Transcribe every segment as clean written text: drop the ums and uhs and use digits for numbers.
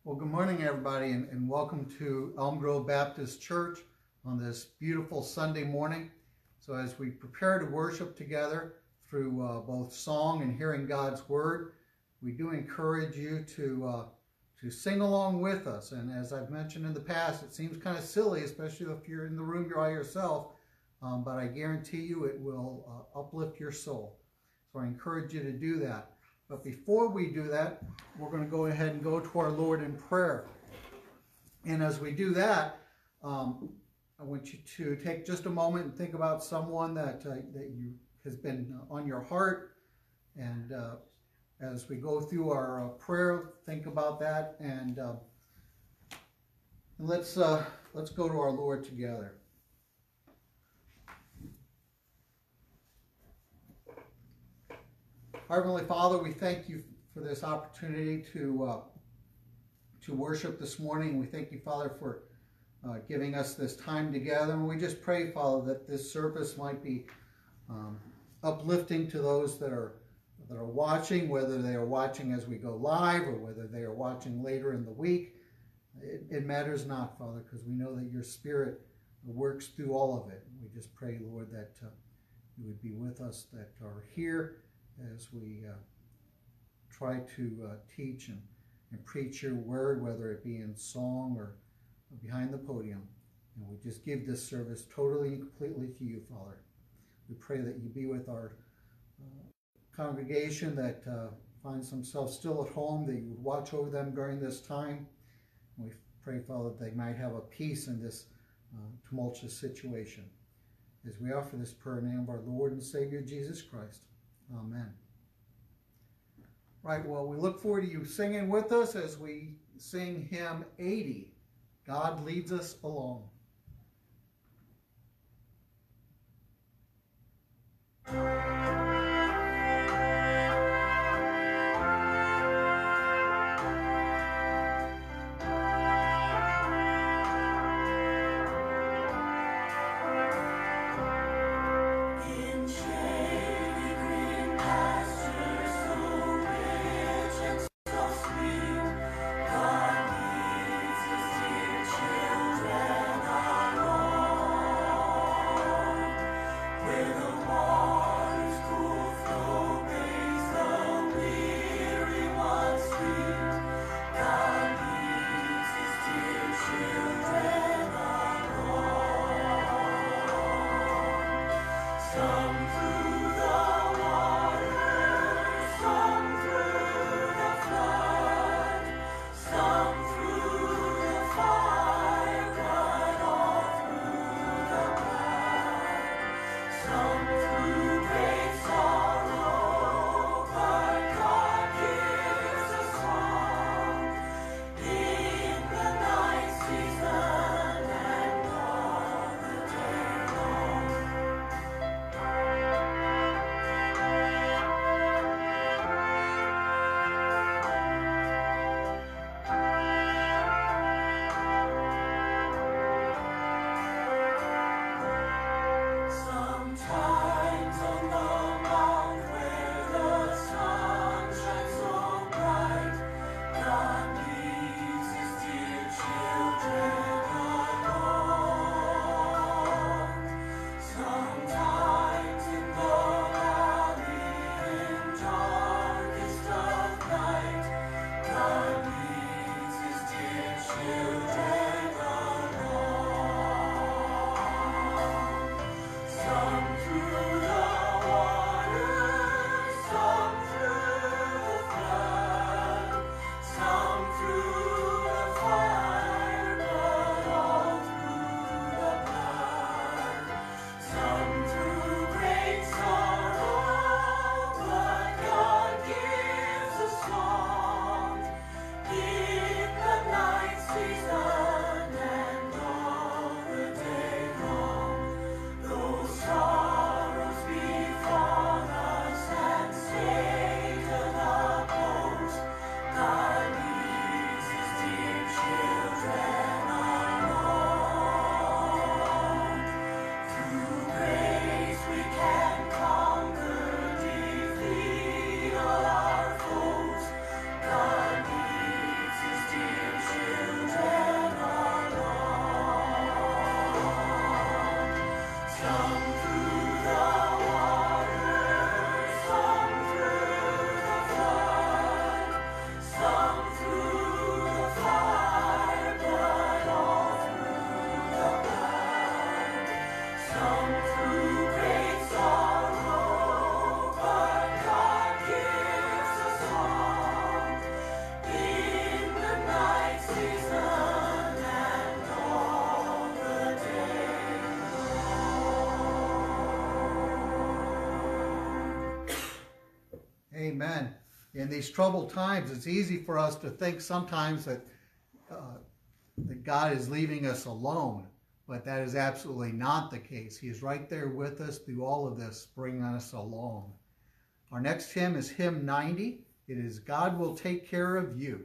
Well, good morning, everybody, and welcome to Elm Grove Baptist Church on this beautiful Sunday morning. So as we prepare to worship together through both song and hearing God's Word, we do encourage you to sing along with us. And as I've mentioned in the past, it seems kind of silly, especially if you're in the room by yourself, but I guarantee you it will uplift your soul. So I encourage you to do that. But before we do that, we're going to go ahead and go to our Lord in prayer. And as we do that, I want you to take just a moment and think about someone that you has been on your heart. And as we go through our prayer, think about that. And let's go to our Lord together. Our Heavenly Father, we thank you for this opportunity to worship this morning. We thank you, Father, for giving us this time together. And we just pray, Father, that this service might be uplifting to those that are watching, whether they are watching as we go live or whether they are watching later in the week. It matters not, Father, because we know that your Spirit works through all of it. We just pray, Lord, that you would be with us that are here as we try to teach and preach your word, whether it be in song or behind the podium. And we just give this service totally and completely to you, Father. We pray that you be with our congregation that finds themselves still at home, that you would watch over them during this time. And we pray, Father, that they might have a peace in this tumultuous situation. As we offer this prayer in the name of our Lord and Savior, Jesus Christ. Amen. Right, well, we look forward to you singing with us as we sing hymn 80, God Leads Us Along. Where the waters cool. Amen. In these troubled times, it's easy for us to think sometimes that God is leaving us alone, but that is absolutely not the case. He is right there with us through all of this, bringing us along. Our next hymn is hymn 90. It is God Will Take Care of You.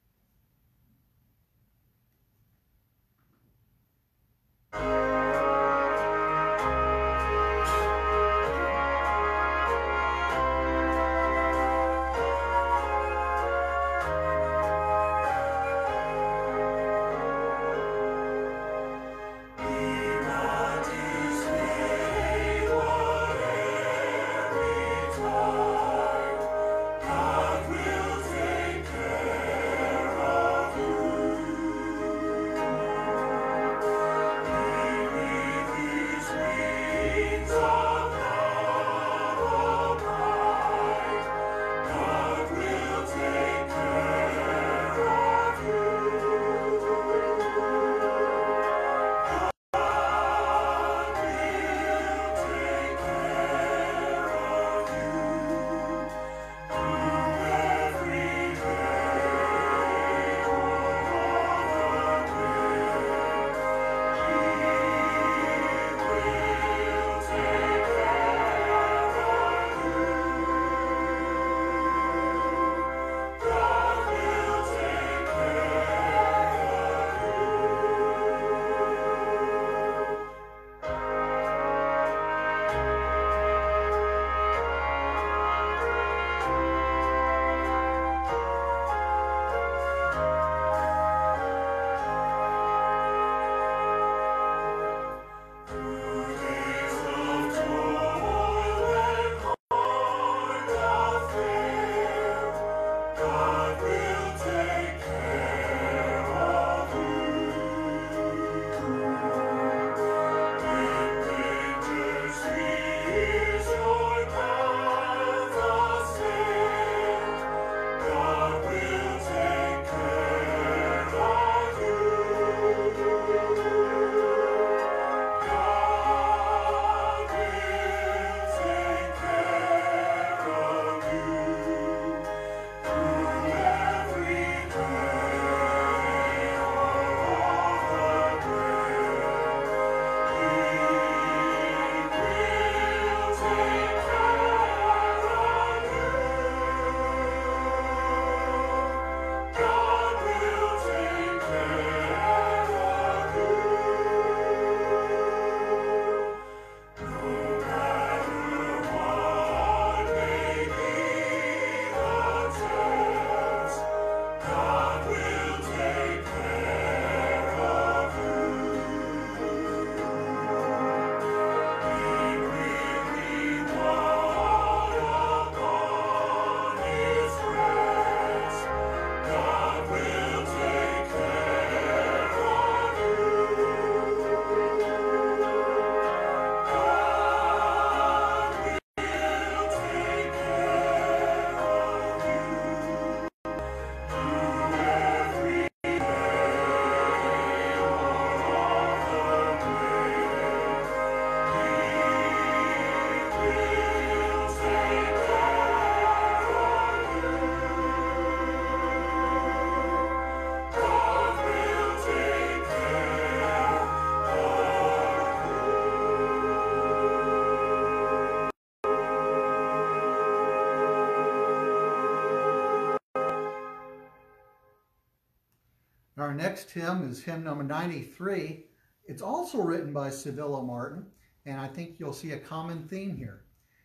Our next hymn is hymn number 93. It's also written by Sevilla Martin, and I think you'll see a common theme here.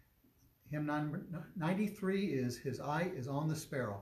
Hymn number 93 is His Eye is on the Sparrow.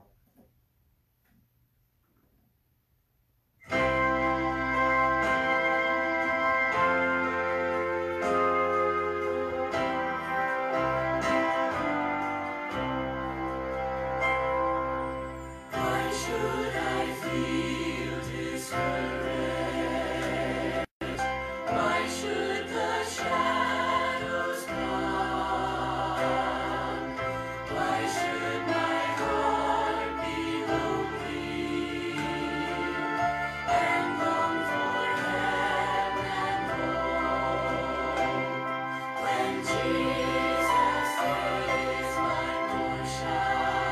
Jesus is my portion.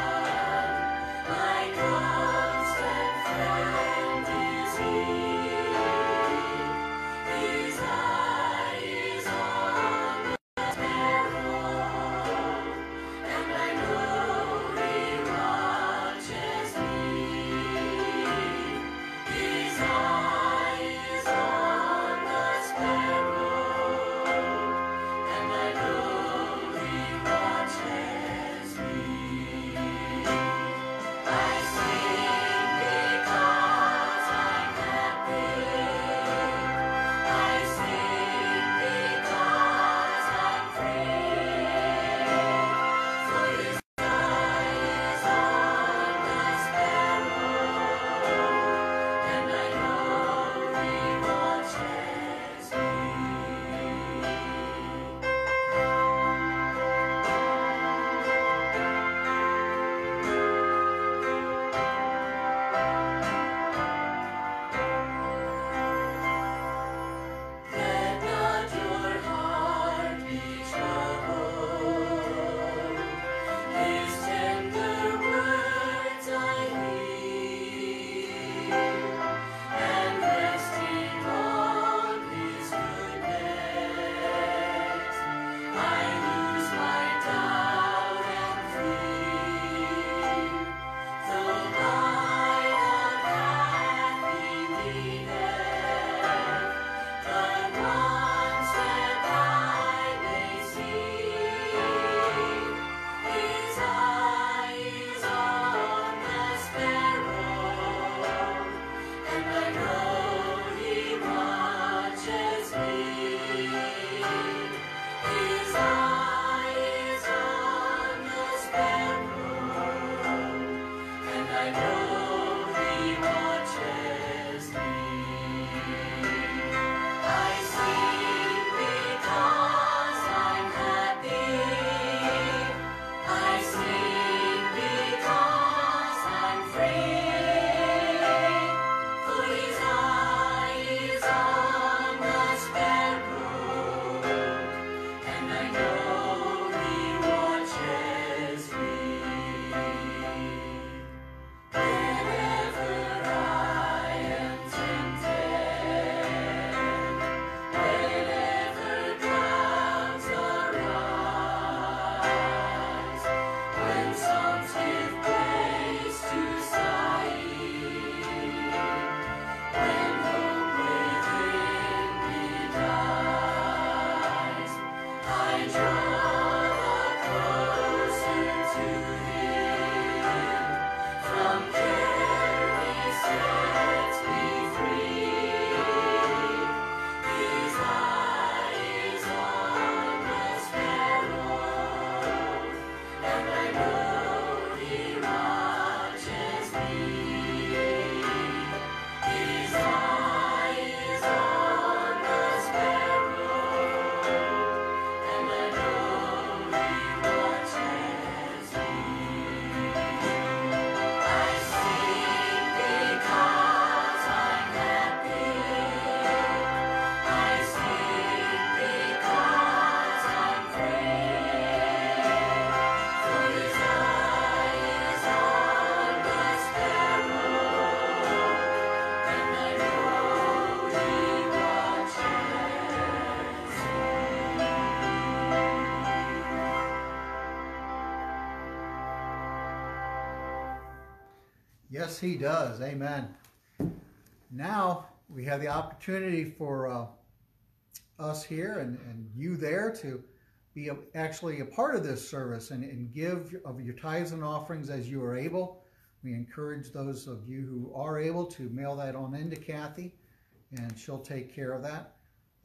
Yes, he does. Amen. Now we have the opportunity for us here and you there to be actually a part of this service and give of your tithes and offerings as you are able. We encourage those of you who are able to mail that on into Kathy, and she'll take care of that.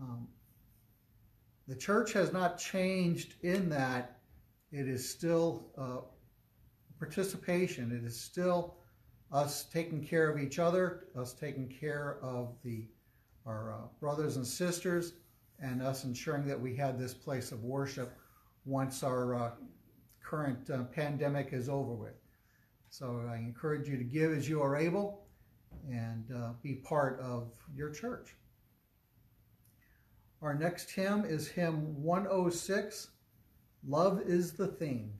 The church has not changed in that it is still participation. It is still us taking care of each other, us taking care of our brothers and sisters, and us ensuring that we have this place of worship once our current pandemic is over with. So I encourage you to give as you are able and be part of your church. Our next hymn is hymn 106, Love is the Theme.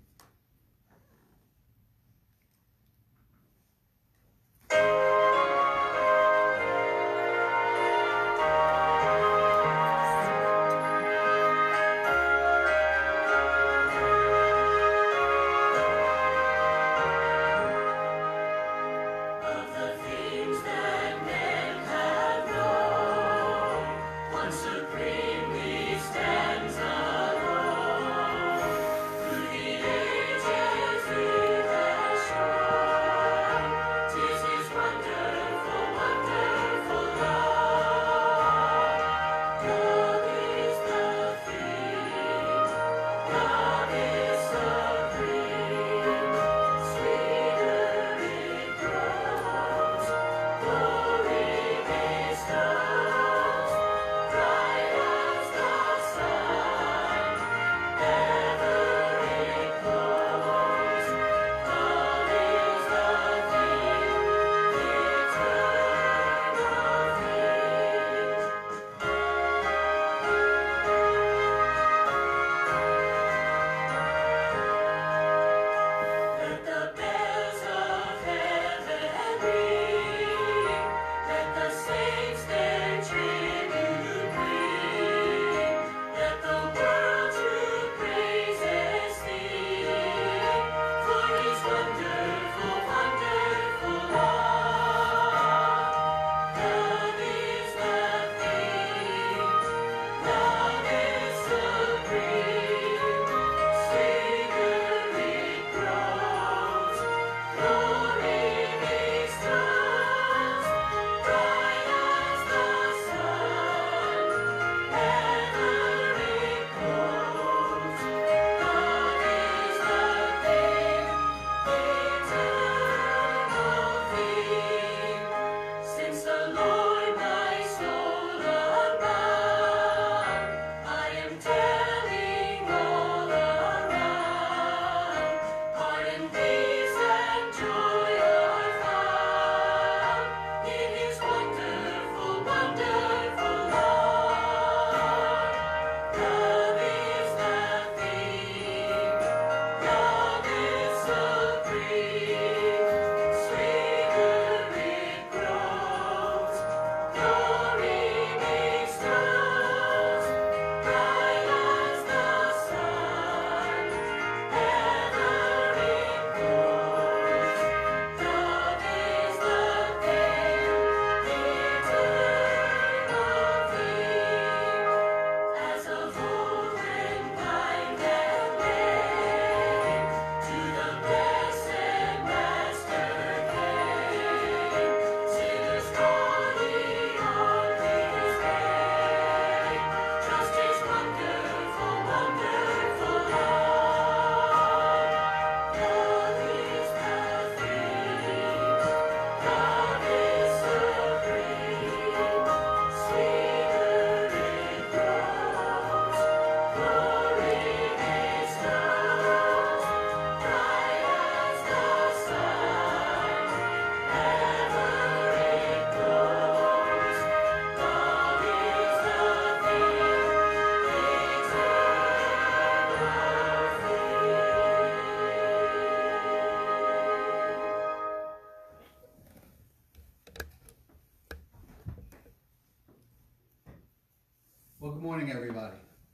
Well, good morning, everybody.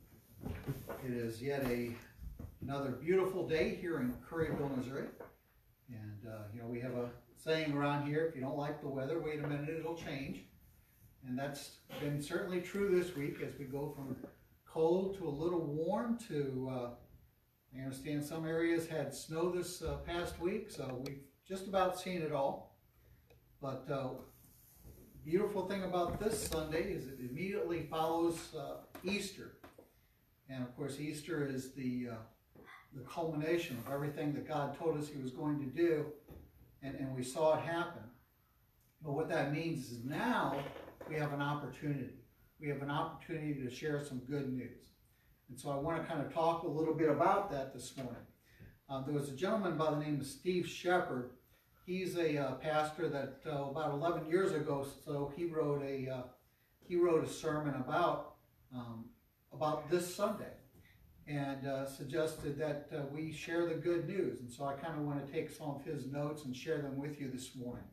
It is yet another beautiful day here in Curryville, Missouri. And, we have saying around here, if you don't like the weather, wait a minute, it'll change. And that's been certainly true this week as we go from cold to a little warm to, I understand some areas had snow this past week, so we've just about seen it all. But beautiful thing about this Sunday is it immediately follows Easter. And of course, Easter is the culmination of everything that God told us he was going to do, and we saw it happen. But what that means is now we have an opportunity. We have an opportunity to share some good news. And so I want to kind of talk a little bit about that this morning. There was a gentleman by the name of Steve Shepard. He's a pastor that about 11 years ago, so he wrote a sermon about this Sunday, and suggested that we share the good news. And so I kind of want to take some of his notes and share them with you this morning.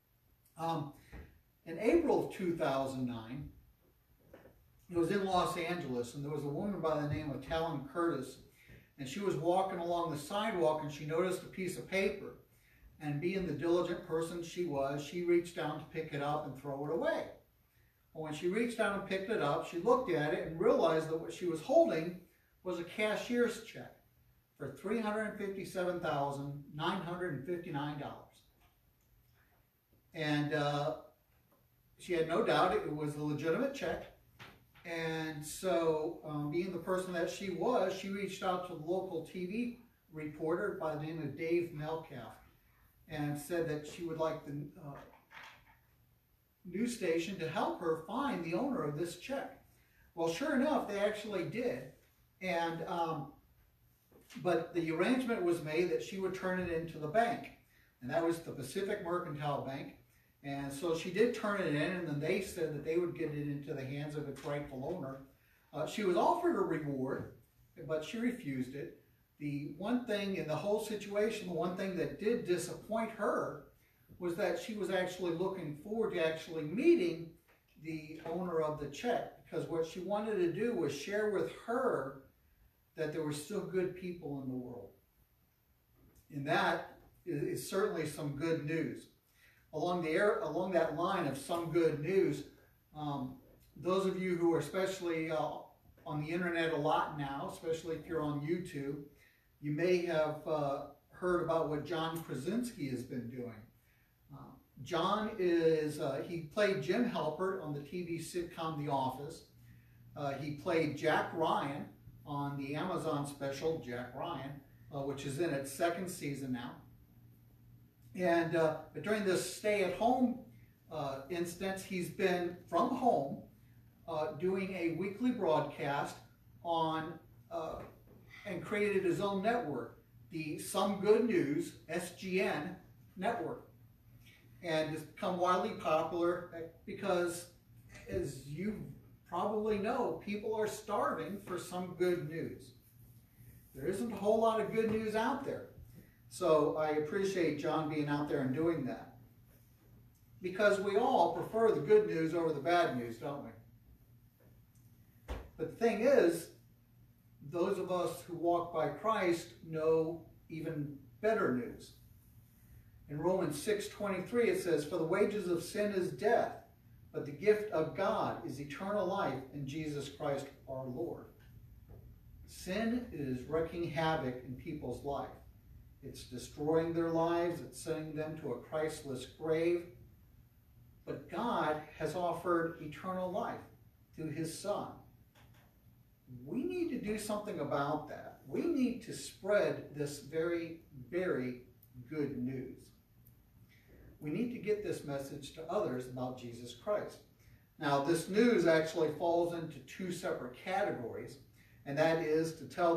In April of 2009, it was in Los Angeles, and there was a woman by the name of Talon Curtis, and she was walking along the sidewalk, and she noticed a piece of paper. And being the diligent person she was, she reached down to pick it up and throw it away. Well, when she reached down and picked it up, she looked at it and realized that what she was holding was a cashier's check for $357,959. And she had no doubt it was a legitimate check. And so, being the person that she was, she reached out to the local TV reporter by the name of Dave Melcalf and said that she would like the news station to help her find the owner of this check. Well, sure enough, they actually did. And but the arrangement was made that she would turn it into the bank, and that was the Pacific Mercantile Bank. And so she did turn it in, and then they said that they would get it into the hands of its rightful owner. She was offered a reward, but she refused it. The one thing in the whole situation, the one thing that did disappoint her was that she was actually looking forward to actually meeting the owner of the check, because what she wanted to do was share with her that there were still good people in the world. And that is certainly some good news. Along that line of some good news, those of you who are especially on the internet a lot now, especially if you're on YouTube, you may have heard about what John Krasinski has been doing. John is, he played Jim Halpert on the TV sitcom The Office. He played Jack Ryan on the Amazon special, Jack Ryan, which is in its second season now. And but during this stay-at-home instance, he's been from home doing a weekly broadcast on and created his own network, the Some Good News, SGN network. And it's become widely popular because, as you probably know, people are starving for some good news. There isn't a whole lot of good news out there. So I appreciate John being out there and doing that. Because we all prefer the good news over the bad news, don't we? But the thing is, those of us who walk by Christ know even better news. In Romans 6:23 it says, "For the wages of sin is death, but the gift of God is eternal life in Jesus Christ our Lord." Sin is wreaking havoc in people's life. It's destroying their lives. It's sending them to a Christless grave. But God has offered eternal life through his Son. We need to do something about that. We need to spread this very, very good news. We need to get this message to others about Jesus Christ. Now, this news actually falls into two separate categories, and that is to tell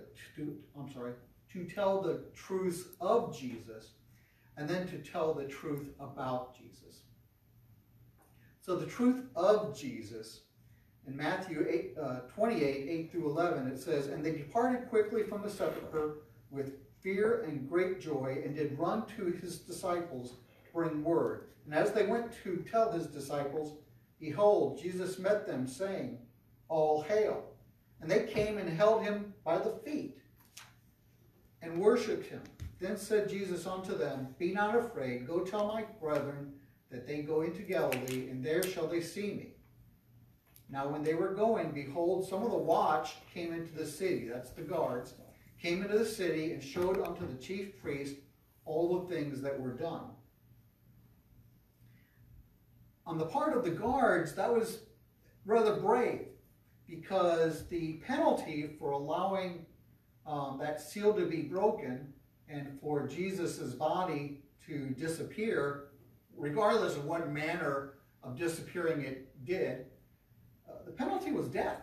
to tell the truth of Jesus, and then to tell the truth about Jesus. So the truth of Jesus, in Matthew 28, 8 through 11, it says, "And they departed quickly from the sepulchre with fear and great joy, and did run to his disciples to bring word. And as they went to tell his disciples, behold, Jesus met them, saying, All hail. And they came and held him by the feet and worshipped him, Then said Jesus unto them, Be not afraid, go tell my brethren that they go into Galilee, and there shall they see me. Now when they were going, behold, some of the watch came into the city, that's the guards, came into the city, and showed unto the chief priest all the things that were done. On the part of the guards, that was rather brave, because the penalty for allowing that seal to be broken and for Jesus's body to disappear, regardless of what manner of disappearing it did, the penalty was death.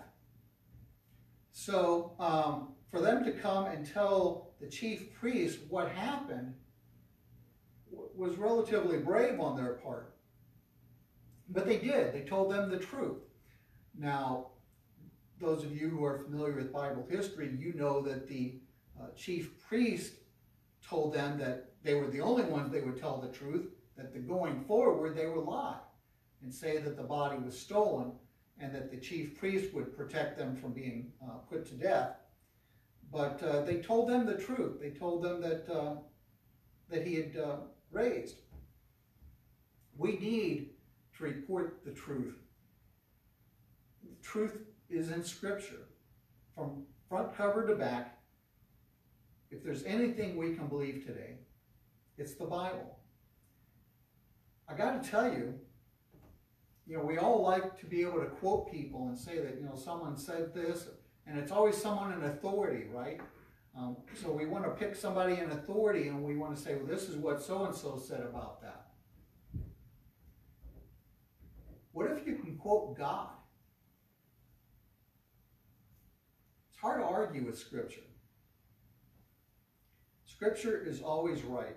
So for them to come and tell the chief priest what happened was relatively brave on their part. But they did. They told them the truth. Now, those of you who are familiar with Bible history, you know that the chief priest told them that they were the only ones they would tell the truth, that going forward they would lie and say that the body was stolen, and that the chief priest would protect them from being put to death. But they told them the truth. They told them that he had raised. We need to report the truth. The truth is in Scripture, from front cover to back. If there's anything we can believe today, it's the Bible. I got to tell you, we all like to be able to quote people and say that, someone said this, and it's always someone in authority, right? So we want to pick somebody in authority, and we want to say, well, this is what so-and-so said about that. What if you can quote God? It's hard to argue with Scripture. Scripture is always right.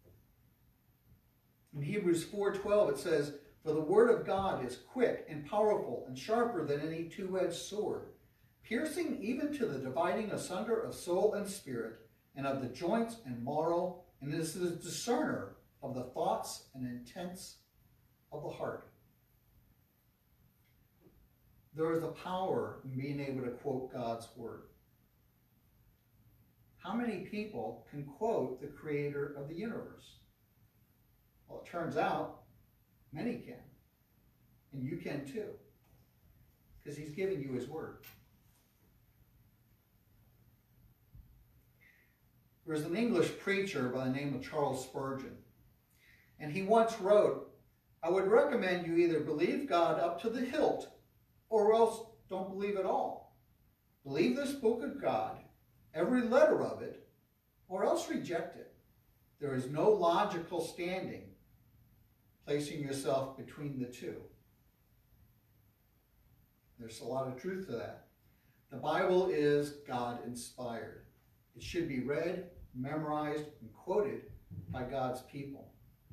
In Hebrews 4:12 it says, For the word of God is quick and powerful and sharper than any two-edged sword, piercing even to the dividing asunder of soul and spirit, and of the joints and marrow, and is the discerner of the thoughts and intents of the heart. There is a power in being able to quote God's word. How many people can quote the creator of the universe? Well, it turns out many can. And you can too. Because he's giving you his word. There was an English preacher by the name of Charles Spurgeon. And he once wrote, I would recommend you either believe God up to the hilt, or else don't believe at all. Believe this book of God, every letter of it, or else reject it. There is no logical standing placing yourself between the two. There's a lot of truth to that. The Bible is God-inspired. It should be read, memorized, and quoted by God's people.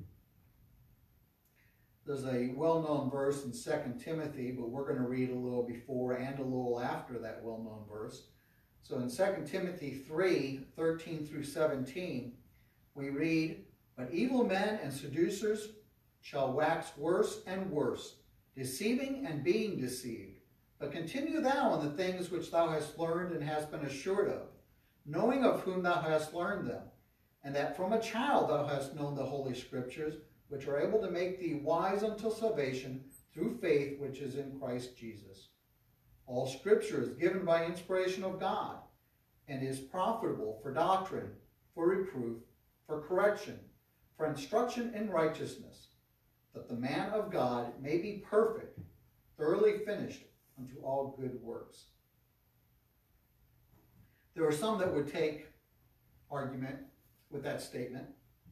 There's a well-known verse in 2 Timothy, but we're going to read a little before and a little after that well-known verse. So in 2 Timothy 3:13 through 17, we read, But evil men and seducers shall wax worse and worse, deceiving and being deceived. But continue thou in the things which thou hast learned and hast been assured of, knowing of whom thou hast learned them, and that from a child thou hast known the Holy Scriptures, which are able to make thee wise unto salvation through faith which is in Christ Jesus. All Scripture is given by inspiration of God, and is profitable for doctrine, for reproof, for correction, for instruction in righteousness, that the man of God may be perfect, thoroughly finished unto all good works. There are some that would take argument with that statement.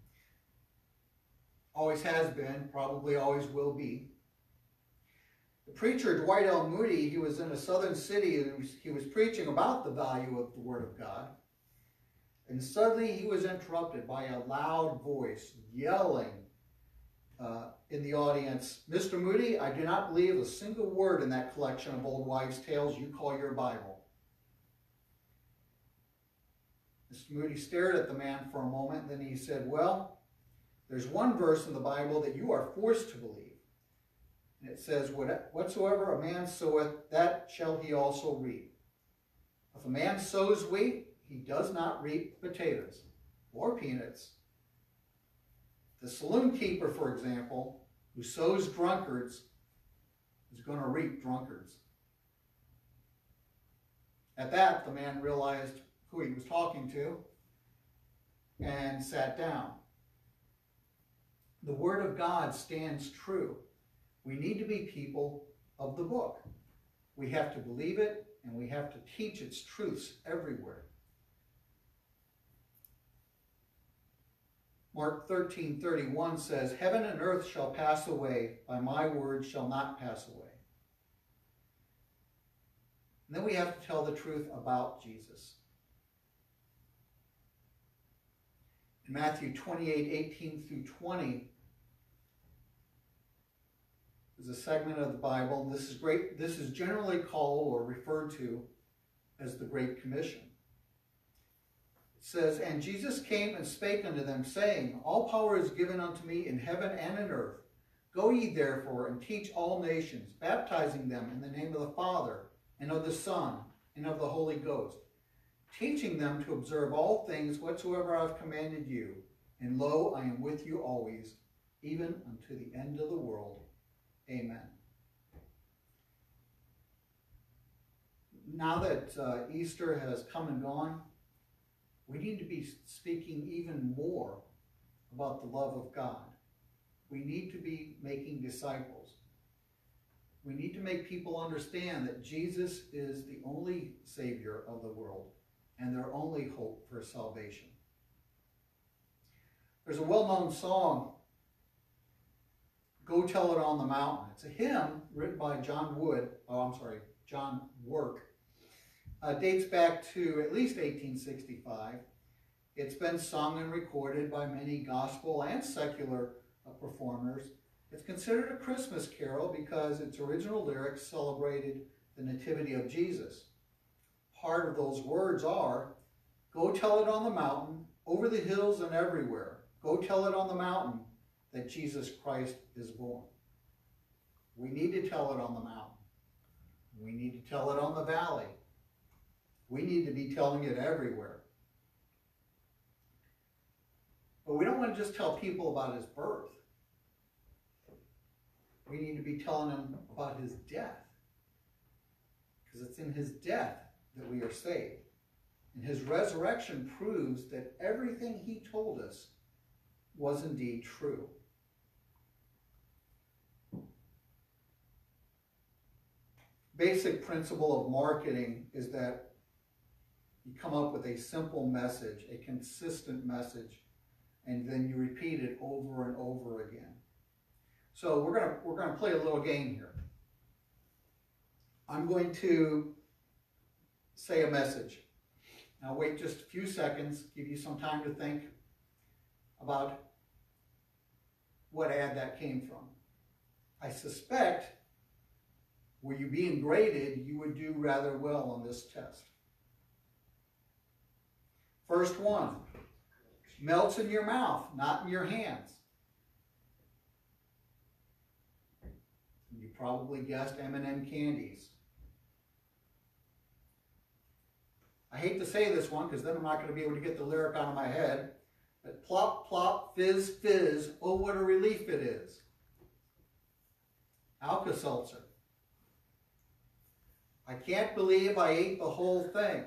Always has been, probably always will be. The preacher Dwight L. Moody, he was in a southern city and he was preaching about the value of the Word of God. And suddenly he was interrupted by a loud voice yelling in the audience, Mr. Moody, I do not believe a single word in that collection of old wives' tales you call your Bible. Mr. Moody stared at the man for a moment, and then he said, well, there's one verse in the Bible that you are forced to believe. And it says, whatsoever a man soweth, that shall he also reap. If a man sows wheat, he does not reap potatoes. or peanuts. The saloon keeper, for example, who sows drunkards is going to reap drunkards. At that, the man realized who he was talking to and sat down. The Word of God stands true. We need to be people of the book. We have to believe it, and we have to teach its truths everywhere. Mark 13:31 says, "Heaven and earth shall pass away, but my word shall not pass away." And then we have to tell the truth about Jesus. In Matthew 28:18-20 is a segment of the Bible. This is great. This is generally called or referred to as the Great Commission. It says, "And Jesus came and spake unto them, saying, All power is given unto me in heaven and in earth. Go ye therefore and teach all nations, baptizing them in the name of the Father, and of the Son, and of the Holy Ghost, teaching them to observe all things whatsoever I have commanded you. And lo, I am with you always, even unto the end of the world. Amen." Now that Easter has come and gone, we need to be speaking even more about the love of God. We need to be making disciples. We need to make people understand that Jesus is the only Savior of the world and their only hope for salvation. There's a well-known song, "Go Tell It on the Mountain." It's a hymn written by John Work. Dates back to at least 1865. It's been sung and recorded by many gospel and secular performers. It's considered a Christmas carol because its original lyrics celebrated the nativity of Jesus. Part of those words are, "Go tell it on the mountain, over the hills and everywhere. Go tell it on the mountain that Jesus Christ is born." We need to tell it on the mountain. We need to tell it on the valley. We need to be telling it everywhere. But we don't want to just tell people about his birth. We need to be telling them about his death. Because it's in his death that we are saved. And his resurrection proves that everything he told us was indeed true. Basic principle of marketing is that you come up with a simple message, a consistent message, and then you repeat it over and over again. So we're gonna play a little game here. I'm going to say a message. Now wait just a few seconds, give you some time to think about what ad that came from. I suspect, were you being graded, you would do rather well on this test. First one, melts in your mouth, not in your hands. You probably guessed M&M candies. I hate to say this one because then I'm not going to be able to get the lyric out of my head. But plop, plop, fizz, fizz, oh what a relief it is. Alka-Seltzer. I can't believe I ate the whole thing.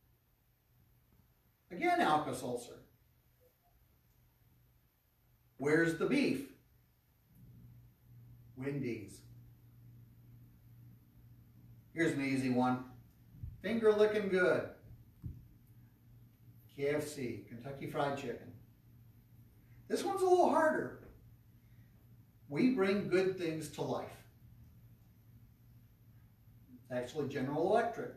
Again, Alka-Seltzer. Where's the beef? Wendy's. Here's an easy one. Finger licking good. KFC, Kentucky Fried Chicken. This one's a little harder. We bring good things to life. It's actually General Electric.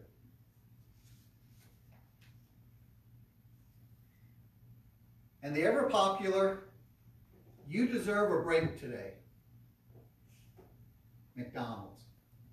And the ever popular, you deserve a break today. McDonald's.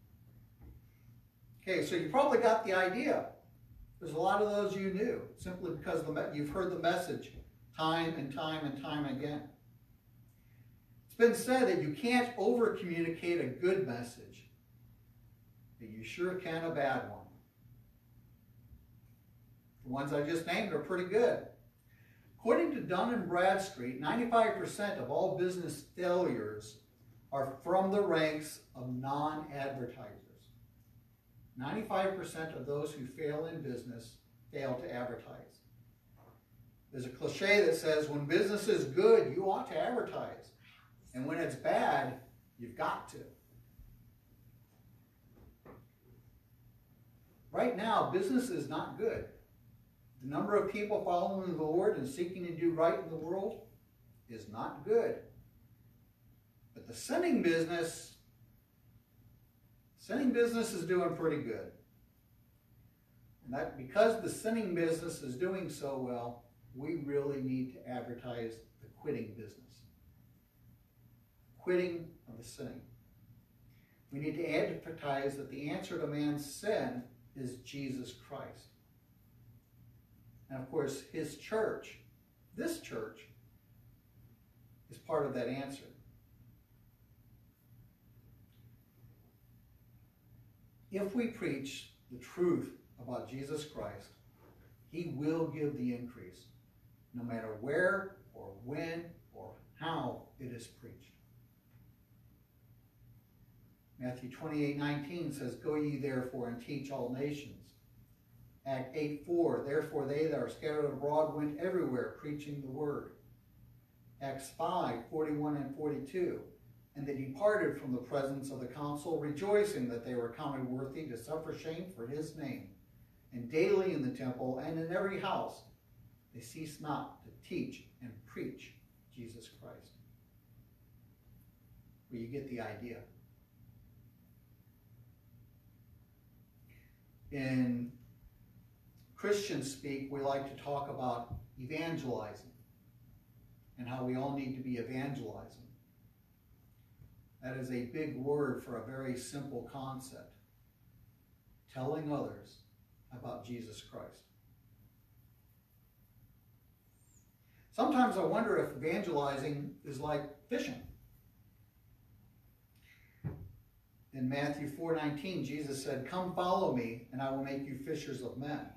Okay, so you probably got the idea. There's a lot of those you knew, simply because you've heard the message time and time and time again. It's been said that you can't over-communicate a good message, but you sure can a bad one. The ones I just named are pretty good. According to Dun & Bradstreet, 95% of all business failures are from the ranks of non-advertisers. 95% of those who fail in business fail to advertise. There's a cliche that says, when business is good, you ought to advertise. And when it's bad, you've got to. Right now, business is not good. The number of people following the Lord and seeking to do right in the world is not good. But the sinning business is doing pretty good. And that because the sinning business is doing so well, we really need to advertise the quitting business. Quitting of the sinning. We need to advertise that the answer to man's sin is Jesus Christ. And of course, his church, this church, is part of that answer. If we preach the truth about Jesus Christ, he will give the increase, no matter where or when or how it is preached. Matthew 28:19 says, "Go ye therefore and teach all nations." Act 8:4, "Therefore they that are scattered abroad went everywhere preaching the word." Acts 5:41 and 42, "And they departed from the presence of the council, rejoicing that they were counted worthy to suffer shame for his name. And daily in the temple and in every house they ceased not to teach and preach Jesus Christ." Well, you get the idea. In Christian speak, we like to talk about evangelizing and how we all need to be evangelizing. That is a big word for a very simple concept. Telling others about Jesus Christ. Sometimes I wonder if evangelizing is like fishing. In Matthew 4:19, Jesus said, "Come follow me, and I will make you fishers of men."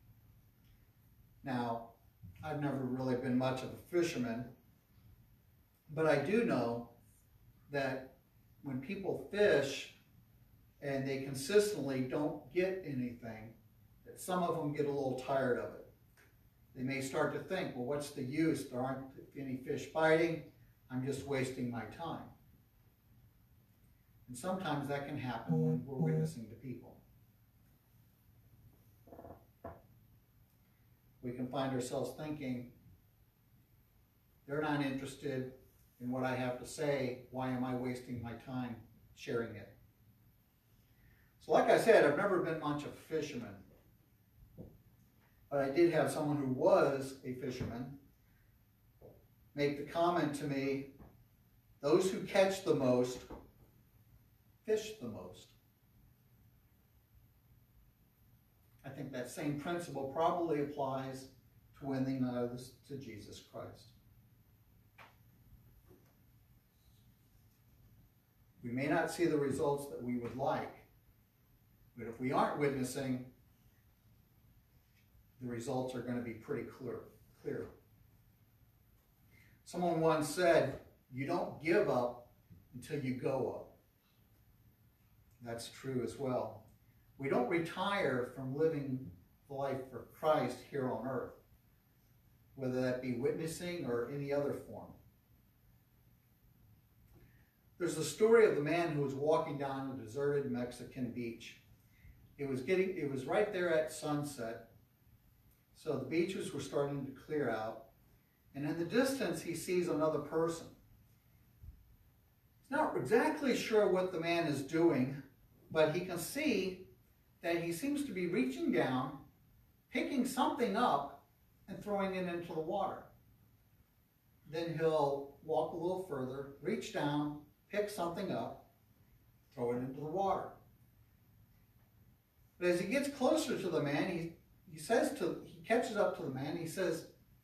Now, I've never really been much of a fisherman, but I do know that when people fish and they consistently don't get anything, that some of them get a little tired of it. They may start to think, well, what's the use? There aren't any fish biting. I'm just wasting my time. And sometimes that can happen when we're witnessing to people. We can find ourselves thinking, they're not interested in what I have to say. Why am I wasting my time sharing it? So like I said, I've never been much of a fisherman. But I did have someone who was a fisherman make the comment to me, those who catch the most fish the most. I think that same principle probably applies to winning others to Jesus Christ. We may not see the results that we would like, but if we aren't witnessing, the results are going to be pretty clear. Someone once said, you don't give up until you go up. That's true as well. We don't retire from living the life for Christ here on earth, whether that be witnessing or any other form. There's a story of the man who was walking down a deserted Mexican beach. It was right there at sunset, so the beaches were starting to clear out, and in the distance he sees another person. He's not exactly sure what the man is doing, but he can see that he seems to be reaching down, picking something up, and throwing it into the water. Then he'll walk a little further, reach down, pick something up, throw it into the water. But as he gets closer to the man, he catches up to the man, he says,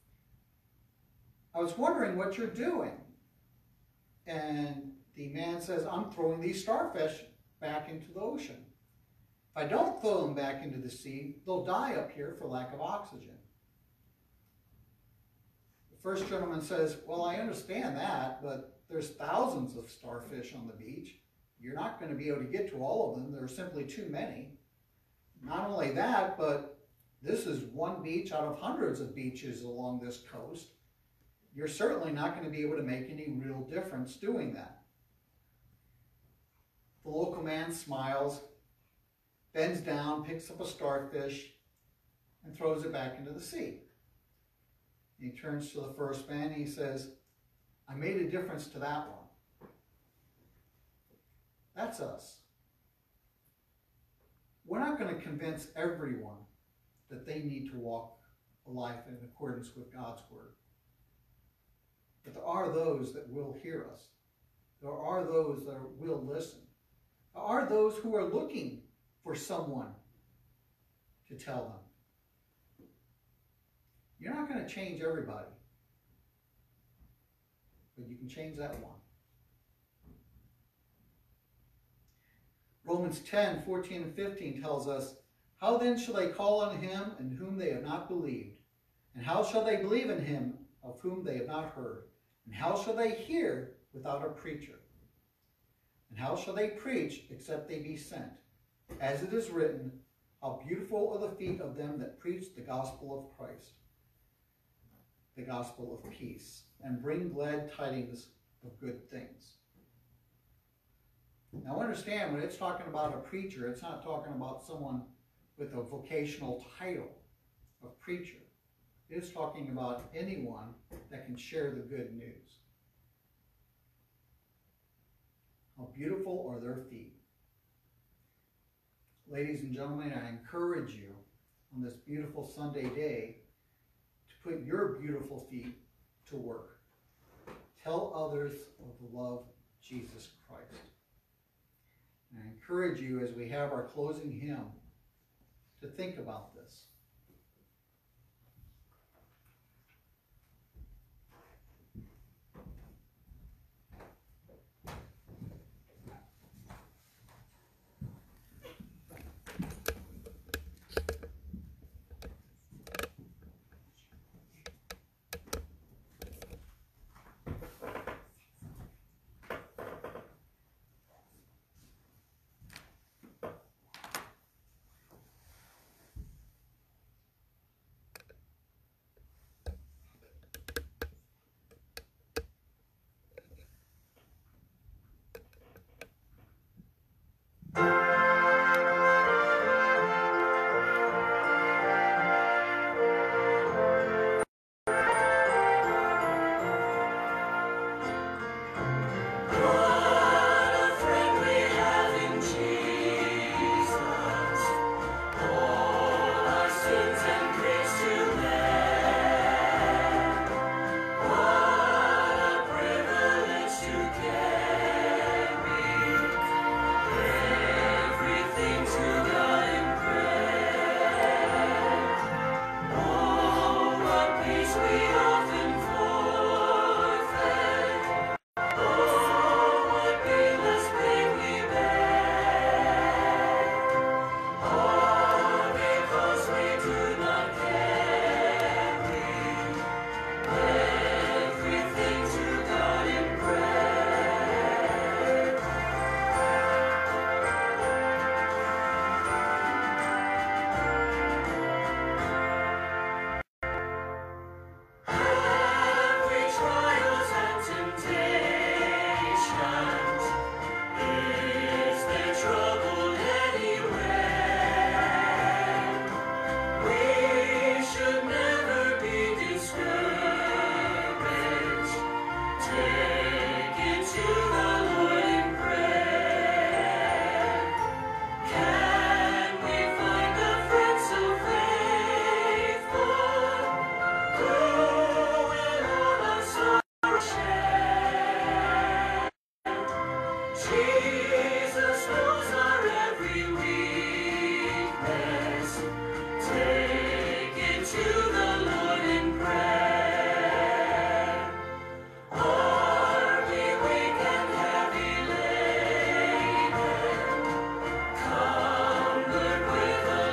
I was wondering what you're doing. And the man says, I'm throwing these starfish back into the ocean. If I don't throw them back into the sea, they'll die up here for lack of oxygen. first gentleman says, well, I understand that, but there's thousands of starfish on the beach. You're not going to be able to get to all of them. There are simply too many. Not only that, but this is one beach out of hundreds of beaches along this coast. You're certainly not going to be able to make any real difference doing that. The local man smiles, bends down, picks up a starfish, and throws it back into the sea. He turns to the first man and he says, I made a difference to that one. That's us. We're not going to convince everyone that they need to walk a life in accordance with God's word. But there are those that will hear us. There are those that will listen. There are those who are looking for someone to tell them. You're not going to change everybody, but you can change that one. Romans 10:14 and 15 tells us, how then shall they call on him in whom they have not believed? And how shall they believe in him of whom they have not heard? And how shall they hear without a preacher? And how shall they preach except they be sent? As it is written, how beautiful are the feet of them that preach the gospel of Christ, the gospel of peace, and bring glad tidings of good things. Now understand, when it's talking about a preacher, it's not talking about someone with a vocational title of preacher. It is talking about anyone that can share the good news. How beautiful are their feet. Ladies and gentlemen, I encourage you on this beautiful Sunday day to put your beautiful feet to work. Tell others of the love of Jesus Christ. And I encourage you, as we have our closing hymn, to think about this.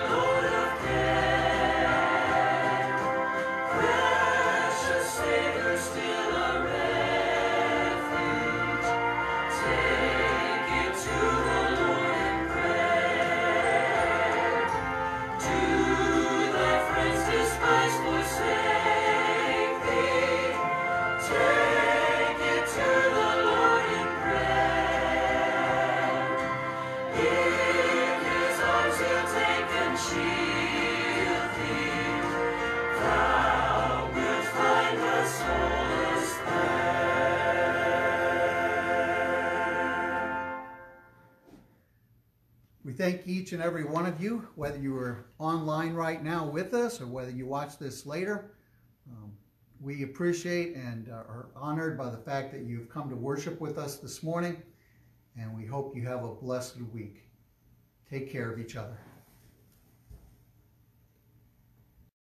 Savior. to take and shield thee. Thou wilt find the solace there. We thank each and every one of you, whether you are online right now with us or whether you watch this later. We appreciate and are honored by the fact that you've come to worship with us this morning, and we hope you have a blessed week. Take care of each other.